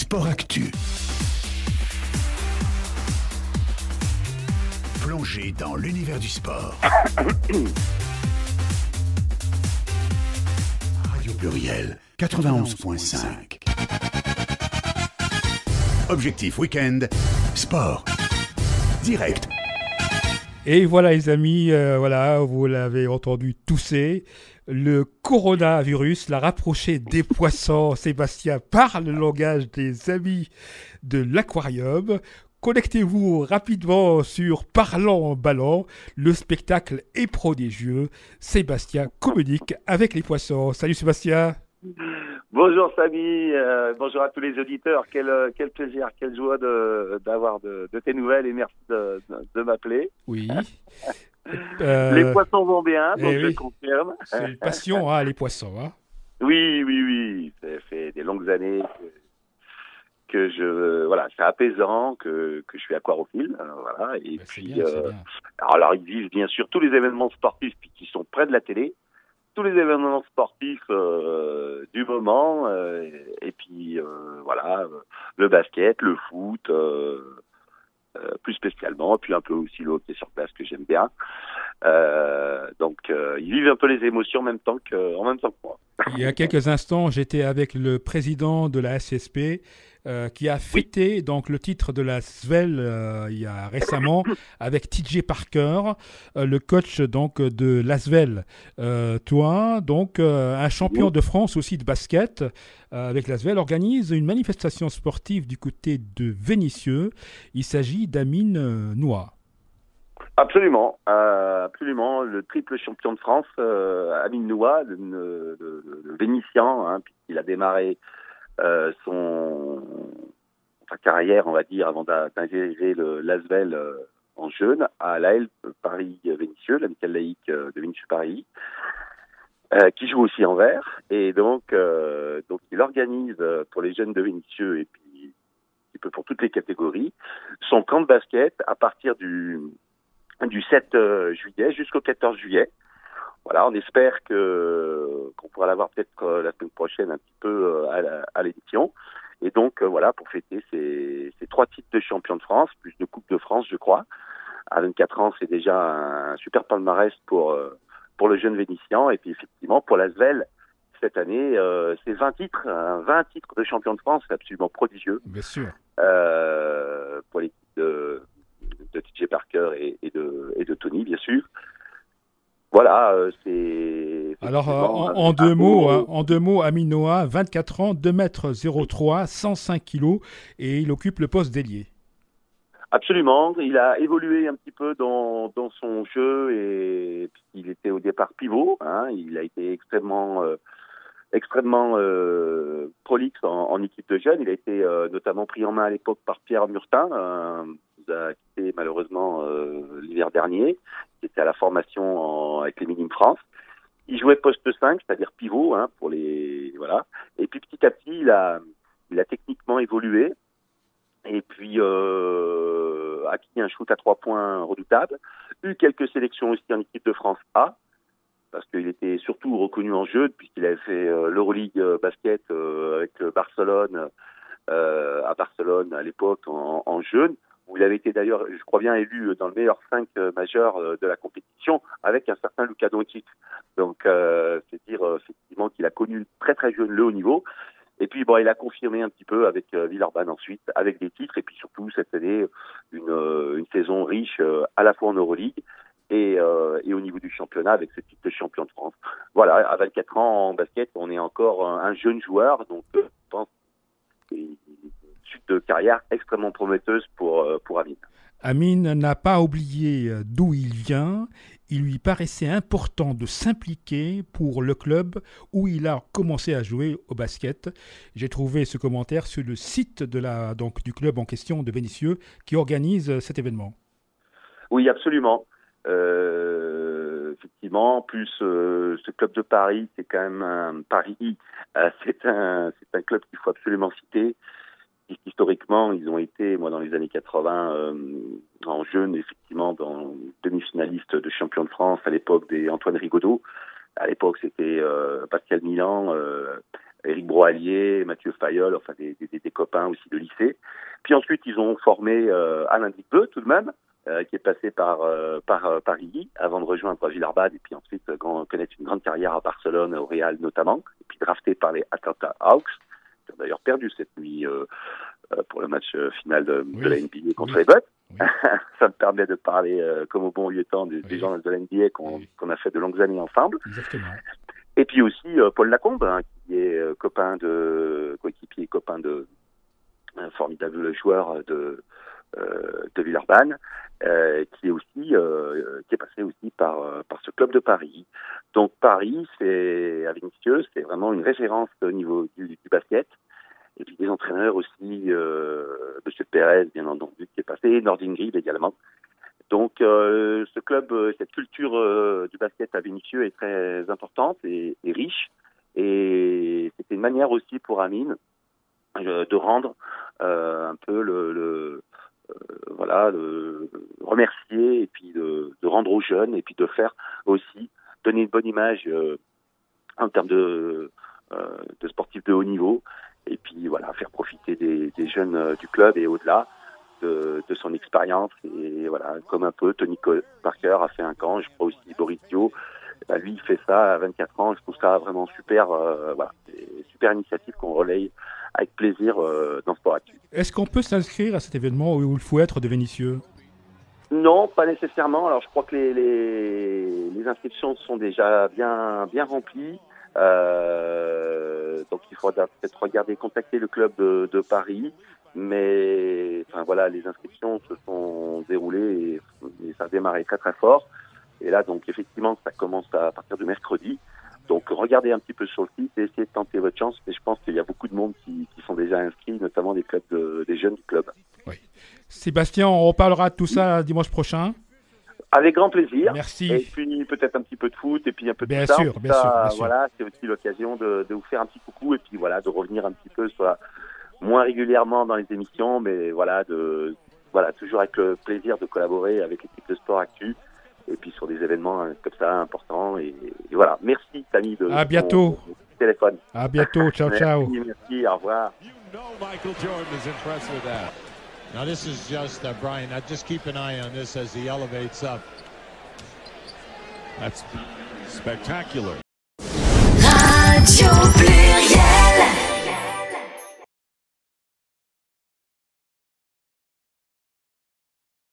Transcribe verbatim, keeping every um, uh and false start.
Sport Actu. Plongez dans l'univers du sport. Radio Pluriel quatre-vingt-onze point cinq. Objectif Week-end, sport. Direct. Et voilà les amis, euh, voilà, vous l'avez entendu tousser. Le coronavirus l'a rapproché des poissons. Sébastien parle le langage des amis de l'aquarium. Connectez-vous rapidement sur Parlant Ballon. Le spectacle est prodigieux. Sébastien communique avec les poissons. Salut Sébastien. Bonjour Samy, euh, bonjour à tous les auditeurs. Quel, quel plaisir, quelle joie de, d'avoir de, de tes nouvelles et merci de, de, de m'appeler. Oui. Euh, les poissons vont bien, donc eh je oui. confirme. C'est une passion, hein, les poissons. Hein. Oui, oui, oui. Ça fait des longues années que, que je, voilà, c'est apaisant, que, que je suis aquarophile, euh, voilà. Et Ben, puis, c'est bien, euh, c'est bien. alors, alors ils vivent bien sûr tous les événements sportifs qui sont près de la télé. Tous les événements sportifs euh, du moment, euh, et puis euh, voilà, euh, le basket, le foot, euh, euh, plus spécialement, et puis un peu aussi le hockey sur place que j'aime bien. Euh, donc euh, ils vivent un peu les émotions en même temps que, en même temps que moi. Il y a quelques instants, j'étais avec le président de la S S P euh, qui a fêté oui. donc le titre de la Svel euh, il y a récemment avec T J Parker, euh, le coach donc de la Svel. Euh, toi, donc euh, un champion oui. de France aussi de basket euh, avec la Svel, organise une manifestation sportive du côté de Vénissieux. Il s'agit d'Amine euh, Noah. Absolument, euh, absolument. Le triple champion de France, euh, Amine Noah, le, le, le, le Vénitien, hein, puisqu'il a démarré euh, son sa carrière, on va dire, avant d'intégrer le l'Asvel euh, en jeune à l'A L Paris-Vénissieux, l'amicale laïque de Vénissieux-Paris, euh, qui joue aussi en vert. Et donc, euh, donc il organise pour les jeunes de Vénissieux et puis un petit peu pour toutes les catégories son camp de basket à partir du du sept juillet jusqu'au quatorze juillet. Voilà, on espère que qu'on pourra l'avoir peut-être euh, la semaine prochaine un petit peu euh, à, la, à l'édition. Et donc euh, voilà, pour fêter ces, ces trois titres de champion de France, plus de Coupe de France, je crois. À vingt-quatre ans, c'est déjà un super palmarès pour euh, pour le jeune Vénitien. Et puis effectivement, pour la Svel, cette année, euh, c'est vingt titres, hein, vingt titres de champion de France, c'est absolument prodigieux. Bien sûr. Euh, pour l'équipe de de T J Parker et, et de et de Tony, bien sûr. Voilà, euh, c'est... Alors, euh, en, en, deux mots, hein, en deux mots, Amine Noah, vingt-quatre ans, deux mètres zéro trois, cent cinq kilos, et il occupe le poste d'ailier. Absolument, il a évolué un petit peu dans, dans son jeu, et il était au départ pivot, hein, il a été extrêmement... Euh, extrêmement euh, prolixe en, en équipe de jeunes. Il a été euh, notamment pris en main à l'époque par Pierre Murtin, euh, qui a quitté malheureusement euh, l'hiver dernier, qui était à la formation en, avec les Minimes France. Il jouait poste cinq, c'est-à-dire pivot, hein, pour les voilà. Et puis petit à petit, il a, il a techniquement évolué. Et puis euh, acquis un shoot à trois points redoutable. Eu quelques sélections aussi en équipe de France A, parce qu'il était surtout reconnu en jeu, puisqu'il avait fait euh, l'Euroleague euh, basket euh, avec euh, Barcelone, euh, à Barcelone à l'époque en, en jeune, où il avait été d'ailleurs, je crois bien, élu dans le meilleur cinq euh, majeur euh, de la compétition, avec un certain Luka Doncic. Donc, euh, c'est dire euh, effectivement qu'il a connu très très jeune le haut niveau. Et puis, bon, il a confirmé un petit peu avec euh, Villeurbanne ensuite, avec des titres, et puis surtout cette année, une, euh, une saison riche euh, à la fois en Euroleague, Et, euh, et au niveau du championnat avec ce titre de champion de France. Voilà, à vingt-quatre ans en basket, on est encore un, un jeune joueur, donc euh, je pense que c'est une suite de carrière extrêmement prometteuse pour, euh, pour Amine. Amine n'a pas oublié d'où il vient. Il lui paraissait important de s'impliquer pour le club où il a commencé à jouer au basket. J'ai trouvé ce commentaire sur le site de la, donc, du club en question de Vénissieux qui organise cet événement. Oui, absolument. Euh, effectivement, en plus euh, ce club de Paris, c'est quand même un Paris, euh, c'est un c'est un club qu'il faut absolument citer. Historiquement, ils ont été, moi, dans les années quatre-vingts, euh, en jeune, effectivement, dans demi-finaliste de champion de France à l'époque des Antoine Rigaudot. À l'époque, c'était euh, Pascal Milan euh, Éric Broallier, Mathieu Fayol, enfin des, des, des copains aussi de lycée. Puis ensuite, ils ont formé euh, Alain Dicbeu, tout de même, euh, qui est passé par euh, par euh, Paris avant de rejoindre Villeurbanne et puis ensuite euh, connaître une grande carrière à Barcelone, au Real notamment, et puis drafté par les Atlanta Hawks, qui ont d'ailleurs perdu cette nuit euh, euh, pour le match euh, final de, oui. de la N B A contre oui. les Bucks. Oui. Ça me permet de parler euh, comme au bon vieux temps des, oui. des gens de la N B A qu'on, oui. qu'on a fait de longues années ensemble. Exactement. Et puis aussi euh, Paul Lacombe, hein, qui est euh, copain de coéquipier, copain de un formidable joueur de euh, de Villeurbanne, euh, qui est aussi euh, qui est passé aussi par euh, par ce club de Paris. Donc Paris, c'est à Vénissieux, c'est vraiment une référence au niveau du, du basket. Et puis des entraîneurs aussi, euh, Monsieur Pérez, bien entendu, qui est passé, et Nordin Grib également. Donc euh, ce club, cette culture euh, du basket à Vénissieux est très importante et, et riche. Et c'était une manière aussi pour Amine euh, de rendre euh, un peu le, le euh, voilà, le, remercier et puis de, de rendre aux jeunes et puis de faire aussi donner une bonne image euh, en termes de, euh, de sportifs de haut niveau. Et puis voilà, faire profiter des, des jeunes euh, du club et au-delà de, de son expérience. Et voilà, comme un peu Tony Parker a fait un camp, je crois aussi Boris Dio, bah, lui il fait ça à vingt-quatre ans. Je trouve ça vraiment super, euh, voilà, super initiative qu'on relaye avec plaisir euh, dans Sport Actu. Est-ce qu'on peut s'inscrire à cet événement où il faut être de Vénissieux ? Non, pas nécessairement. Alors je crois que les, les, les inscriptions sont déjà bien, bien remplies. Euh, donc il faudra peut-être regarder, contacter le club de, de Paris, mais enfin voilà, les inscriptions se sont déroulées et, et ça a démarré très très fort. Et là donc effectivement ça commence à partir de mercredi. Donc regardez un petit peu sur le site et essayez de tenter votre chance. Et je pense qu'il y a beaucoup de monde qui, qui sont déjà inscrits, notamment des clubs de, des jeunes du club. Oui. Sébastien, on reparlera de tout ça dimanche prochain. Avec grand plaisir. Merci. Et puis peut-être un petit peu de foot et puis un peu de bien tout ça. Sûr, bien ça, sûr, bien sûr. Voilà, c'est aussi l'occasion de, de vous faire un petit coucou et puis voilà, de revenir un petit peu, soit moins régulièrement dans les émissions, mais voilà, de voilà, toujours avec le plaisir de collaborer avec l'équipe de Sport Actu et puis sur des événements comme ça importants. Et, et voilà, merci Samy de à bientôt. Ton, ton téléphone. À bientôt, ciao merci, ciao. Merci, au revoir. You know Michael Jordan is impressed with that. Now this is just, uh, Brian, uh, just keep an eye on this as he elevates up. That's spectacular. Radio Pluriel.